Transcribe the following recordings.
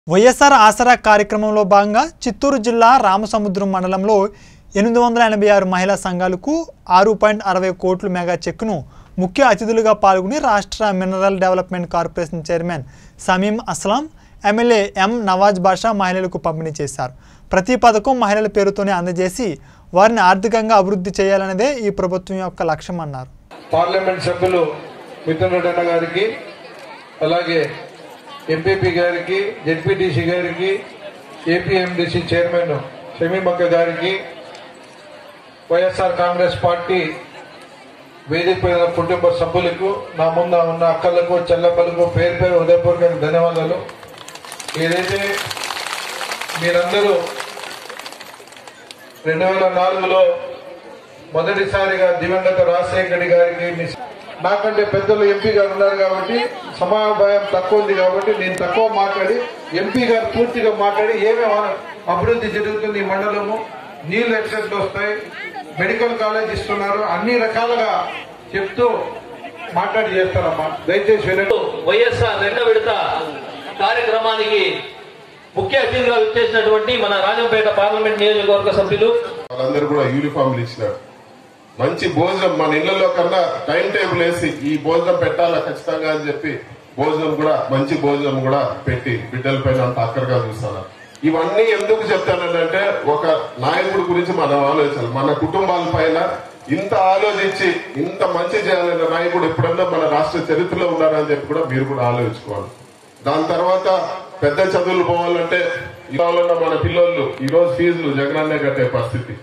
వైఎస్ఆర్ ఆసరా కార్యక్రమంలో భాగంగా చిత్తూరు జిల్లా రామసముద్రం మండలంలో 886 మహిళా సంఘాలకు 6.60 కోట్ల మెగా చెక్కును ముఖ్య అతిథులుగా పాల్గొని రాష్ట్ర mineral development corporation chairman Sameem Aslam MLA M Nawaz Basha మహిళలకు పంపిణీ చేశారు. ప్రతి పథకం మహిళల పేరుతోనే అందజేసి వారిని ఆర్థికంగా అభివృద్ధి చేయాలనేదే ఈ ప్రభుత్వం యొక్క లక్ష్యం అన్నారు. పార్లమెంట్ సభ్యులు మిథున్ రెడ్డి అన్న గారికి అలాగే ఎంపీపీ గారికి జెడ్పీటీసీ గారికి ఏపీఎండీసీ చైర్మన్ షమీం అక్క గారికి వైఎస్ఆర్ కాంగ్రెస్ పార్టీ వేదిక కుటుంబ సభ్యులకు నా ముందు ఉన్న అక్కలకు చెల్లెమ్మలకు పేరు పేరు హృదయపూర్వక ధన్యవాదాలు. ఏదైతే మీరందరూ 2004లో మొదటిసారిగా దివంగత రాజశేఖర రెడ్డి గారికి నాకంటే పెద్దలు ఎంపీ గారు ఉన్నారు కాబట్టి సమయాభాయం తక్కువ ఉంది కాబట్టి నేను తక్కువ మాట్లాడి ఎంపీ గారు పూర్తిగా మాట్లాడి ఏమేమి అభివృద్ధి జరుగుతుంది ఈ మండలము, నీళ్లు ఎక్సెట్లు వస్తాయి, మెడికల్ కాలేజ్ ఇస్తున్నారు, అన్ని రకాలుగా చెప్తూ మాట్లాడి చేస్తారమ్మా. దయచేసి వినండి. వైఎస్ఆర్ రెండో విడత కార్యక్రమానికి ముఖ్య అతిథిగా విచ్చేసినటువంటి మన రాజంపేట పార్లమెంట్ నియోజకవర్గ సభ్యులు వాళ్ళందరూ కూడా యూనిఫామ్లు ఇచ్చినారు. మంచి భోజనం మన ఇళ్లలో కన్నా టైం టేబుల్ వేసి ఈ భోజనం పెట్టాలా ఖచ్చితంగా అని చెప్పి భోజనం కూడా మంచి భోజనం కూడా పెట్టి బిడ్డల పైన అంత అక్కరగా చూస్తున్నారు. ఇవన్నీ ఎందుకు చెప్తానంటే ఒక నాయకుడి గురించి మనం ఆలోచించాలి. మన కుటుంబాల పైన ఇంత ఆలోచించి ఇంత మంచి చేయాలన్న నాయకుడు ఎప్పుడన్నా మన రాష్ట్ర చరిత్రలో ఉన్నారని చెప్పి కూడా మీరు కూడా ఆలోచించుకోవాలి. దాని తర్వాత పెద్ద చదువులు పోవాలంటే ఇవాళ మన పిల్లలు ఈ రోజు ఫీజులు జగనన్నే కట్టే పరిస్థితి.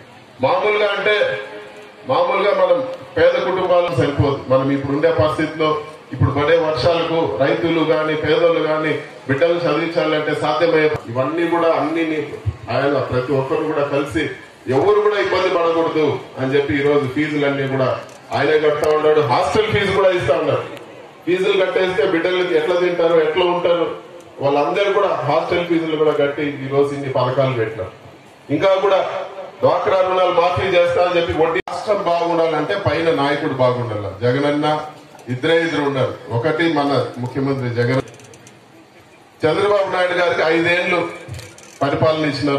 మామూలుగా మనం పేద కుటుంబాలకు సరిపోదు. మనం ఇప్పుడు ఉండే పరిస్థితిలో ఇప్పుడు పడే వర్షాలకు రైతులు గాని పేదలు గాని బిడ్డలు చదివించాలంటే సాధ్యమయ్యే ఇవన్నీ కూడా అన్ని ఆయన ప్రతి ఒక్కరు కూడా కలిసి ఎవరు కూడా ఇబ్బంది పడకూడదు అని చెప్పి ఈ రోజు ఫీజులన్నీ కూడా ఆయనే కడతా ఉన్నాడు. హాస్టల్ ఫీజు కూడా ఇస్తా ఉన్నారు. ఫీజులు కట్టేస్తే బిడ్డలకి ఎట్లా తింటారు ఎట్లా ఉంటారు వాళ్ళందరూ కూడా హాస్టల్ ఫీజులు కూడా కట్టి ఈ రోజు ఇన్ని పథకాలు పెట్టినారు. ఇంకా కూడా డ్వాక్రా రుణాలు మాఫీ చేస్తా అని చెప్పి వడ్డీ. రాష్ట్రం బాగుండాలంటే పైన నాయకుడు బాగుండాలి. జగనన్న ఇద్దరు ఉన్నారు. ఒకటి మన ముఖ్యమంత్రి జగన్, చంద్రబాబు నాయుడు గారికి 5 ఏళ్లు పరిపాలన ఇచ్చినారు.